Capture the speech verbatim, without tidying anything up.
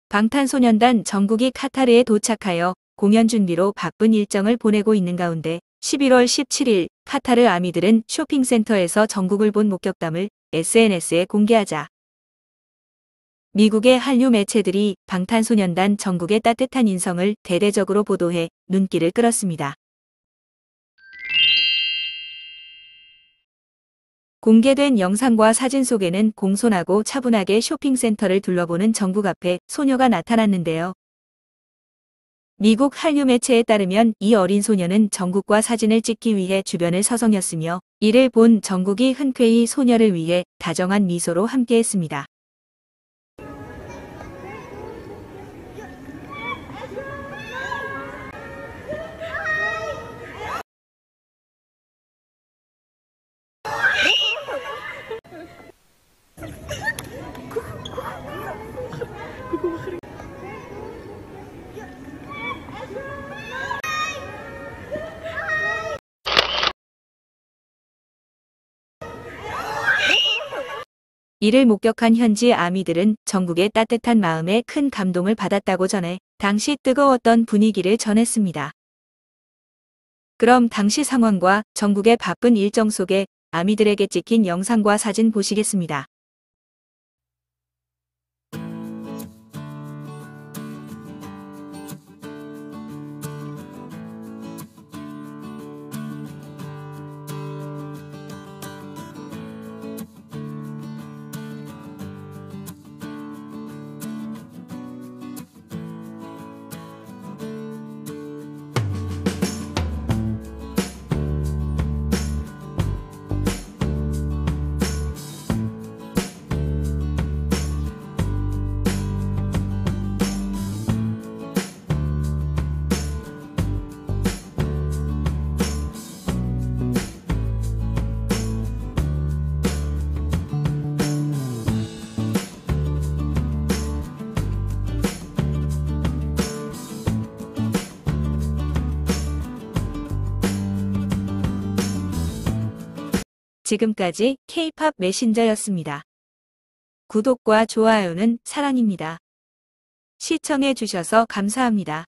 방탄소년단 정국이 카타르에 도착하여 공연 준비로 바쁜 일정을 보내고 있는 가운데 십일월 십칠일 카타르 아미들은 쇼핑센터에서 정국을 본 목격담을 에스엔에스에 공개하자 미국의 한류 매체들이 방탄소년단 정국의 따뜻한 인성을 대대적으로 보도해 눈길을 끌었습니다. 공개된 영상과 사진 속에는 공손하고 차분하게 쇼핑센터를 둘러보는 정국 앞에 소녀가 나타났는데요. 미국 한류 매체에 따르면 이 어린 소녀는 정국과 사진을 찍기 위해 주변을 서성였으며 이를 본 정국이 흔쾌히 소녀를 위해 다정한 미소로 함께했습니다. 이를 목격한 현지 아미들은 정국의 따뜻한 마음에 큰 감동을 받았다고 전해 당시 뜨거웠던 분위기를 전했습니다. 그럼 당시 상황과 정국의 바쁜 일정 속에 아미들에게 찍힌 영상과 사진 보시겠습니다. 지금까지 케이팝 메신저였습니다. 구독과 좋아요는 사랑입니다. 시청해 주셔서 감사합니다.